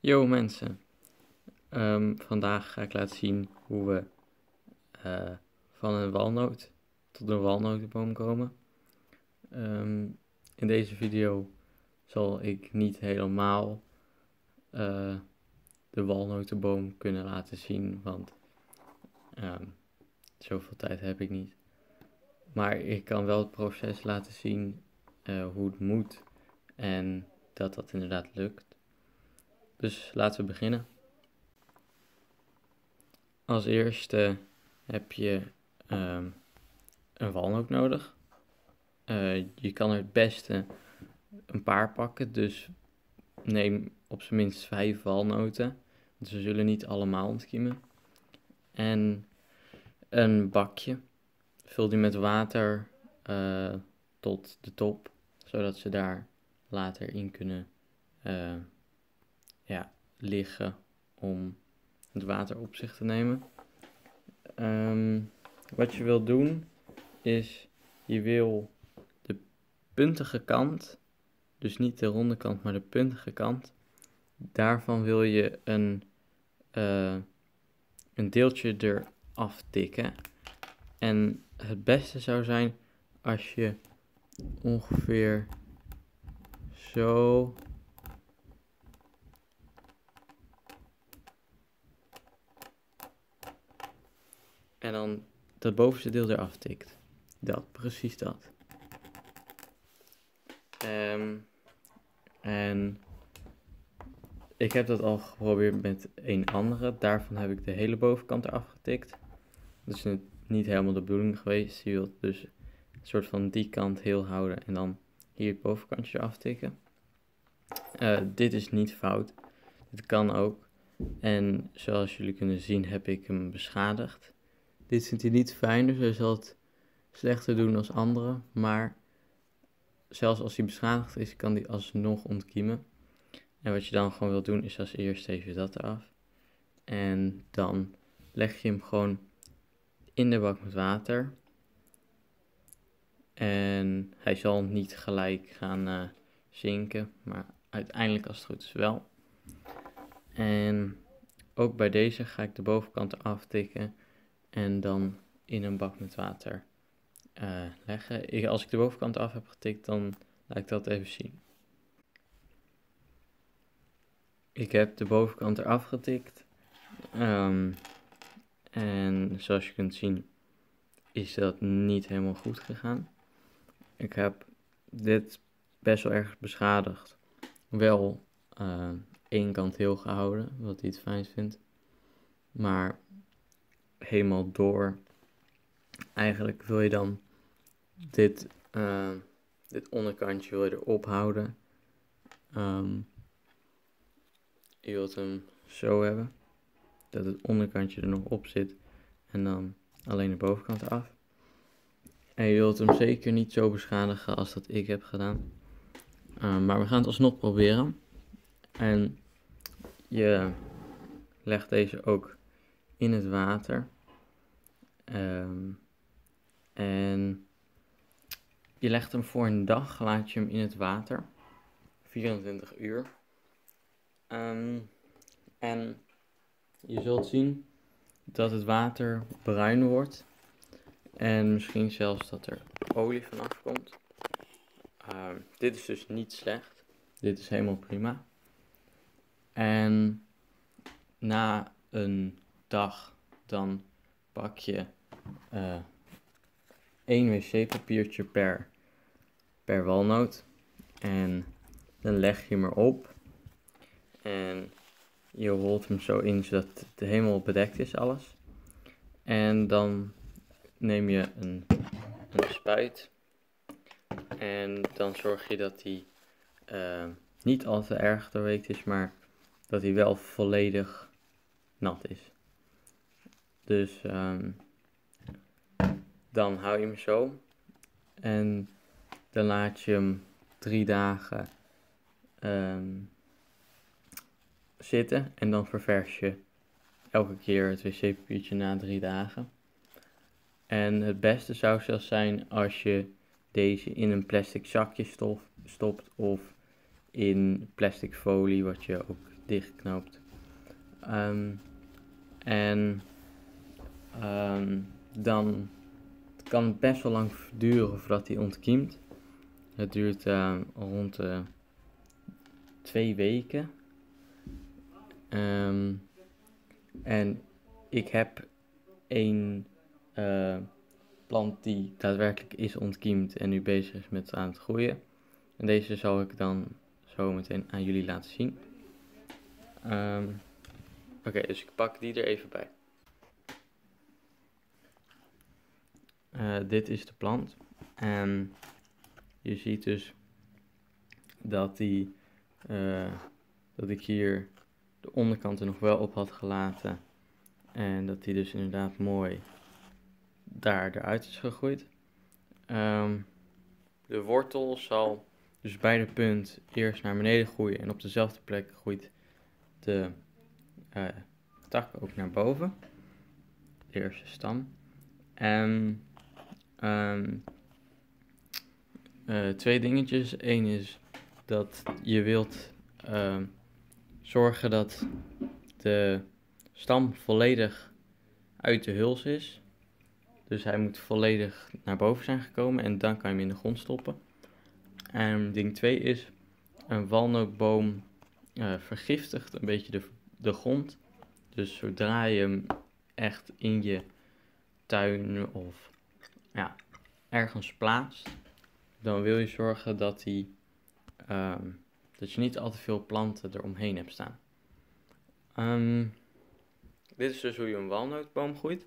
Yo mensen, vandaag ga ik laten zien hoe we van een walnoot tot een walnotenboom komen. In deze video zal ik niet helemaal de walnotenboom kunnen laten zien, want zoveel tijd heb ik niet. Maar ik kan wel het proces laten zien hoe het moet en dat inderdaad lukt. Dus laten we beginnen. Als eerste heb je een walnoot nodig. Je kan er het beste een paar pakken, dus neem op zijn minst 5 walnoten. Want ze zullen niet allemaal ontkiemen. En een bakje. Vul die met water tot de top, zodat ze daar later in kunnen liggen om het water op zich te nemen. Wat je wil doen is, je wil de puntige kant, dus niet de ronde kant, maar de puntige kant, daarvan wil je een deeltje eraf tikken. En het beste zou zijn als je ongeveer zo en dan dat bovenste deel eraf tikt. Precies dat. En ik heb dat al geprobeerd met een andere. Daarvan heb ik de hele bovenkant eraf getikt. Dat is niet helemaal de bedoeling geweest. Je wilt dus een soort van die kant heel houden en dan hier het bovenkantje eraf tikken. Dit is niet fout. Dit kan ook. En zoals jullie kunnen zien heb ik hem beschadigd. Dit vindt hij niet fijn, dus hij zal het slechter doen als andere. Maar zelfs als hij beschadigd is, kan hij alsnog ontkiemen. En wat je dan gewoon wilt doen, is als eerst even dat eraf. En dan leg je hem gewoon in de bak met water. En hij zal niet gelijk gaan zinken, maar uiteindelijk als het goed is wel. En ook bij deze ga ik de bovenkant eraf tikken en dan in een bak met water leggen. Als ik de bovenkant af heb getikt, dan laat ik dat even zien. Ik heb de bovenkant eraf getikt. En zoals je kunt zien is dat niet helemaal goed gegaan. Ik heb dit best wel erg beschadigd. Wel één kant heel gehouden, wat hij het fijnst vindt. Maar helemaal door. Eigenlijk wil je dan dit onderkantje wil je erop houden. Je wilt hem zo hebben, dat het onderkantje er nog op zit en dan alleen de bovenkant eraf. En je wilt hem zeker niet zo beschadigen als dat ik heb gedaan. Maar we gaan het alsnog proberen. En je legt deze ook in het water. En je legt hem voor een dag, laat je hem in het water. 24 uur. En je zult zien dat het water bruin wordt. En misschien zelfs dat er olie vanaf komt. Dit is dus niet slecht. Dit is helemaal prima. En na een dag dan pak je 1 wc-papiertje per walnoot. En dan leg je hem erop. En je rolt hem zo in zodat het helemaal bedekt is alles. En dan neem je een spuit. En dan zorg je dat hij niet al te erg doorweekt is, maar dat hij wel volledig nat is. Dus dan hou je hem zo. En dan laat je hem 3 dagen zitten. En dan ververs je elke keer het wc-papiertje na 3 dagen. En het beste zou zelfs zijn als je deze in een plastic zakje stopt of in plastic folie, wat je ook dichtgeknoopt. En dan kan het best wel lang duren voordat hij ontkiemt. Het duurt rond 2 weken. En ik heb een plant die daadwerkelijk is ontkiemd en nu bezig is met aan het groeien. En deze zal ik dan zo meteen aan jullie laten zien. Oké, dus ik pak die er even bij. Dit is de plant. En je ziet dus dat dat ik hier de onderkant er nog wel op had gelaten. En dat die dus inderdaad mooi daar eruit is gegroeid. De wortel zal dus bij de punt eerst naar beneden groeien. En op dezelfde plek groeit de tak ook naar boven. De eerste stam. En 2 dingetjes. Eén is dat je wilt zorgen dat de stam volledig uit de huls is. Dus hij moet volledig naar boven zijn gekomen en dan kan je hem in de grond stoppen. En ding 2 is, een walnootboom vergiftigt een beetje de grond. Dus zodra je hem echt in je tuin of ergens plaatst, dan wil je zorgen dat dat je niet al te veel planten eromheen hebt staan. Dit is dus hoe je een walnootboom groeit.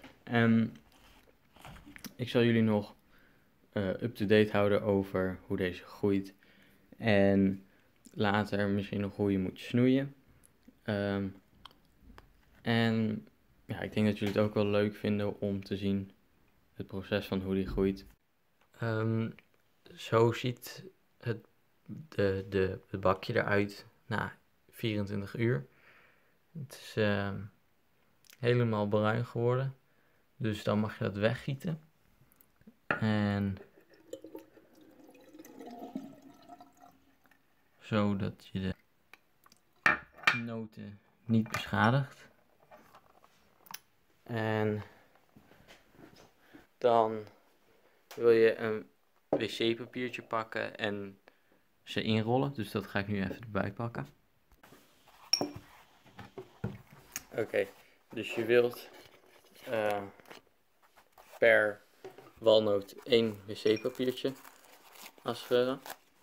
Ik zal jullie nog up-to-date houden over hoe deze groeit. En later misschien nog hoe je moet snoeien. Ik denk dat jullie het ook wel leuk vinden om te zien het proces van hoe die groeit. Zo ziet het bakje eruit na 24 uur. Het is helemaal bruin geworden. Dus dan mag je dat weggieten. En zodat je de noten niet beschadigt. En dan wil je een wc-papiertje pakken en ze inrollen. Dus dat ga ik nu even erbij pakken. Oké, dus je wilt per walnoot 1 wc-papiertje afscheuren.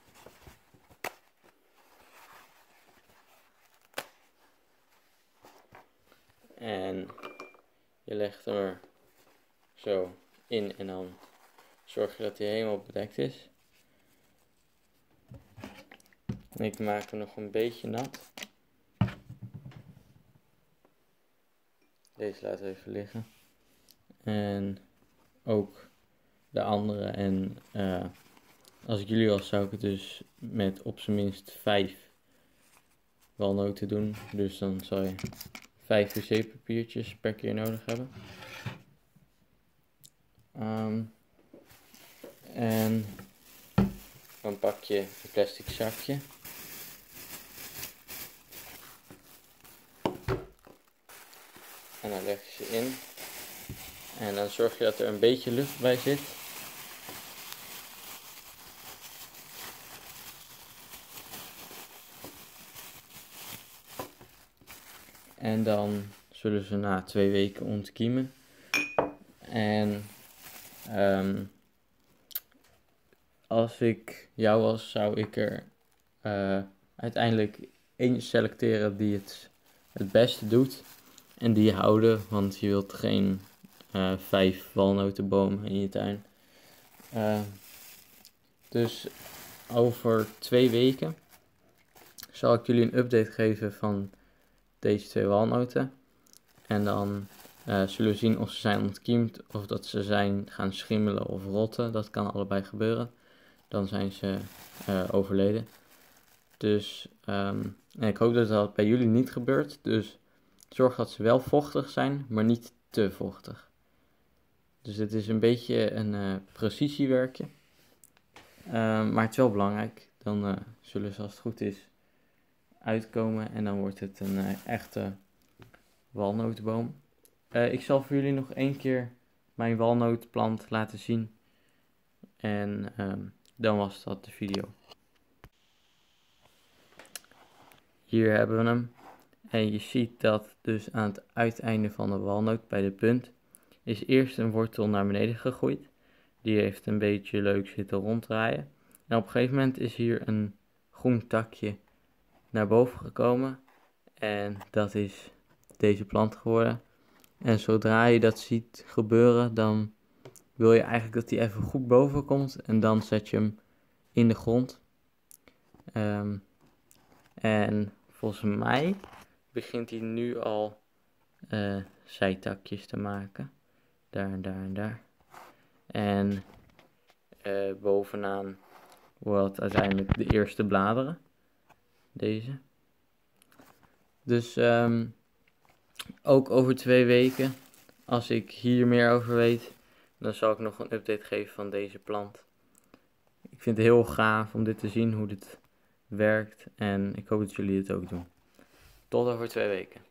En je legt hem er zo in en dan zorg je dat hij helemaal bedekt is. En ik maak hem nog een beetje nat. Deze laten we even liggen. En ook de andere. En als ik jullie was, zou ik het dus met op zijn minst 5 walnoten doen. Dus dan zal je 5 wc-papiertjes per keer nodig hebben. En dan pak je een plastic zakje. En dan leg je ze in. En dan zorg je dat er een beetje lucht bij zit. En dan zullen ze na 2 weken ontkiemen. En als ik jou was, zou ik er uiteindelijk 1 selecteren die het beste doet. En die houden, want je wilt geen 5 walnotenbomen in je tuin. Dus over 2 weken zal ik jullie een update geven van deze 2 walnoten. En dan zullen we zien of ze zijn ontkiemd of dat ze zijn gaan schimmelen of rotten. Dat kan allebei gebeuren. Dan zijn ze overleden. Dus ik hoop dat dat bij jullie niet gebeurt. Dus zorg dat ze wel vochtig zijn, maar niet te vochtig. Dus dit is een beetje een precisiewerkje. Maar het is wel belangrijk. Dan zullen ze, als het goed is, uitkomen en dan wordt het een echte walnotenboom. Ik zal voor jullie nog 1 keer mijn walnootplant laten zien en dan was dat de video. Hier hebben we hem en je ziet dat dus aan het uiteinde van de walnoot bij de punt is eerst een wortel naar beneden gegroeid. Die heeft een beetje leuk zitten ronddraaien. En op een gegeven moment is hier een groen takje naar boven gekomen. En dat is deze plant geworden. En zodra je dat ziet gebeuren, dan wil je eigenlijk dat hij even goed boven komt. En dan zet je hem in de grond. En volgens mij begint hij nu al zijtakjes te maken. Daar en daar en daar. En bovenaan wordt uiteindelijk de eerste bladeren. Deze. Dus ook over 2 weken, als ik hier meer over weet, dan zal ik nog een update geven van deze plant. Ik vind het heel gaaf om dit te zien, hoe dit werkt. En ik hoop dat jullie het ook doen. Tot over 2 weken.